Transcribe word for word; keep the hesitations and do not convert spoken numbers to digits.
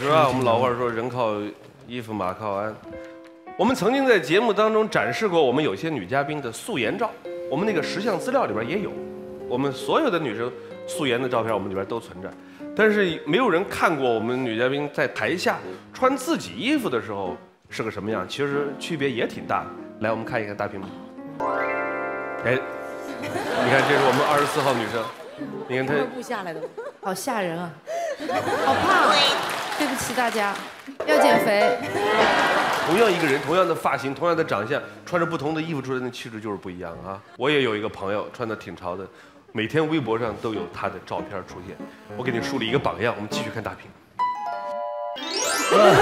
吧？我们老话说人靠衣服，马靠鞍。我们曾经在节目当中展示过我们有些女嘉宾的素颜照，我们那个十项资料里边也有，我们所有的女生素颜的照片我们里边都存着，但是没有人看过我们女嘉宾在台下穿自己衣服的时候是个什么样，其实区别也挺大的。来，我们看一看大屏幕。哎，你看，这是我们二十四号女生，你看她步下来的， 好吓人啊，好胖，对不起大家，要减肥。 同样一个人，同样的发型，同样的长相，穿着不同的衣服出来，那气质就是不一样啊。我也有一个朋友穿的挺潮的，每天微博上都有他的照片出现。我给你树立一个榜样，我们继续看大屏。